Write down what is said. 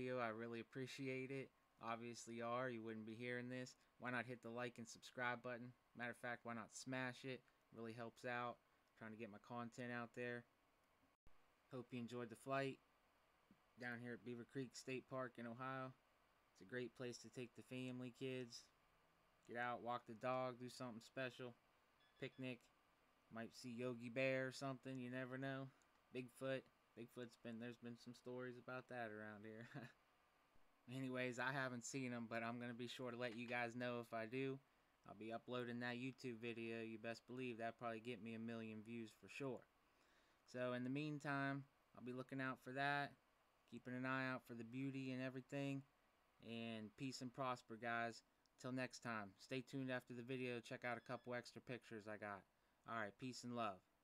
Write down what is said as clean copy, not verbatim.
video, I really appreciate it. Obviously you are, you wouldn't be hearing this. Why not hit the like and subscribe button? Matter of fact, why not smash it? Really helps out. Trying to get my content out there. Hope you enjoyed the flight down here at Beaver Creek State Park in Ohio. It's a great place to take the family, kids. Get out, walk the dog, do something special. Picnic. Might see Yogi Bear or something, you never know. Bigfoot. There's been some stories about that around here. Anyways, I haven't seen them, but I'm going to be sure to let you guys know if I do. I'll be uploading that YouTube video. You best believe that'll probably get me 1,000,000 views for sure. So in the meantime, I'll be looking out for that. Keeping an eye out for the beauty and everything. And peace and prosper, guys. Till next time. Stay tuned after the video. Check out a couple extra pictures I got. Alright, peace and love.